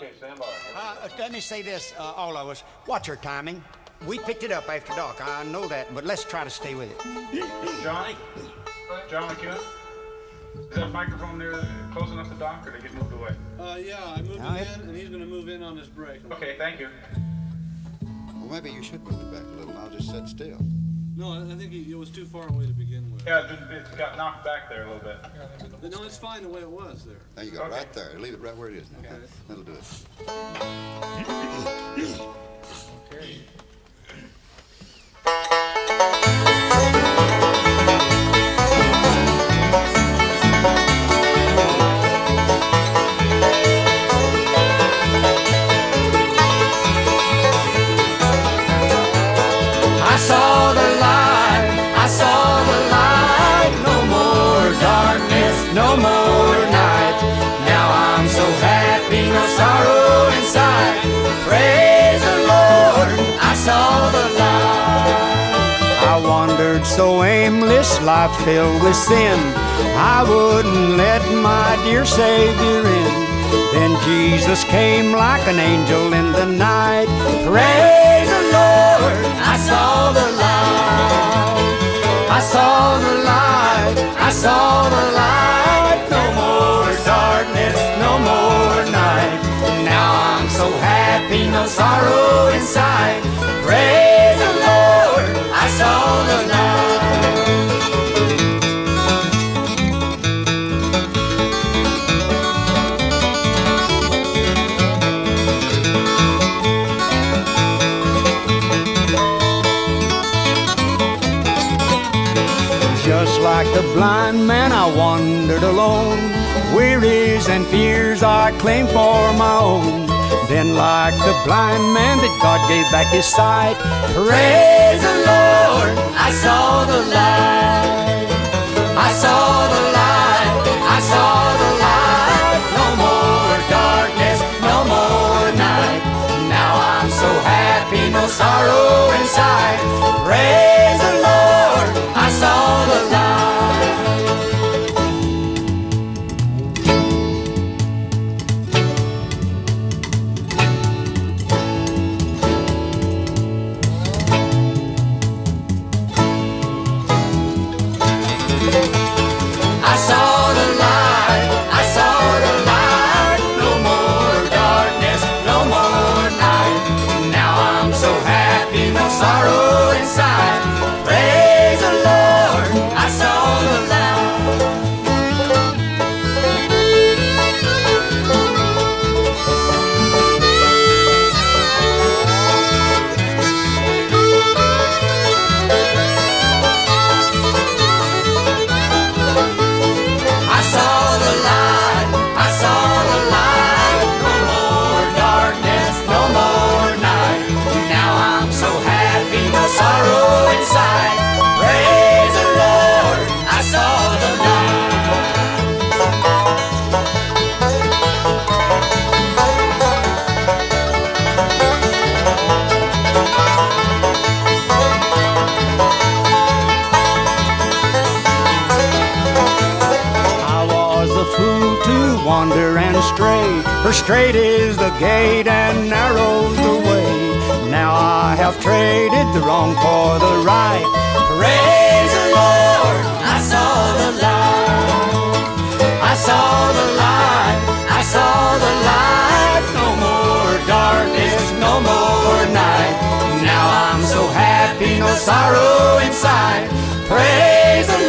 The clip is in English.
Okay, stand by. Let me say this, all of us. Watch our timing. We picked it up after dark. I know that, but let's try to stay with it. Johnny? John McEwen? Is that microphone there close enough to Doc, or did it get moved away? Yeah, I moved it in, and he's going to move in on this break. Okay, thank you. Well, maybe you should move it back a little. I'll just sit still. No, I think it was too far away to begin with. Yeah, it got knocked back there a little bit. No, it's fine the way it was there. There you go, Okay. right there. Leave it right where it is now. Okay. That'll do it. Okay. I saw the light, no more darkness, no more night. Now I'm so happy, no sorrow inside. Praise the Lord, I saw the light. I wandered so aimless, life filled with sin. I wouldn't let my dear Savior in. Then Jesus came like an angel in the night. Praise the Lord, I saw the light. I saw the light, I saw the light. No more darkness, no more night. Now I'm so happy, no sorrow inside. Praise the Lord, I saw the light. Just like the blind man, I wandered alone. Wearies and fears I claimed for my own. Then like the blind man that God gave back his sight. Praise the Lord, I saw the light. I saw the light, I saw the light. No more darkness, no more night. Now I'm so happy, no sorrow inside. Praise the Lord, I saw the light. I saw the light, I saw the light. No more darkness, no more night. Now I'm so happy, no sorrow inside. Praise the Lord, I saw the light. I saw the light, I saw the light. No more darkness, no more night. Now I'm so happy, no sorrow inside. Praise the Lord, I saw the I was a fool to wander and stray, for straight is the gate and narrow's the way. Now I have traded the wrong for the right. Praise the Lord, I saw the light. I saw the light, I saw the light. No more darkness, no more night. Now I'm so happy, no sorrow inside. Praise the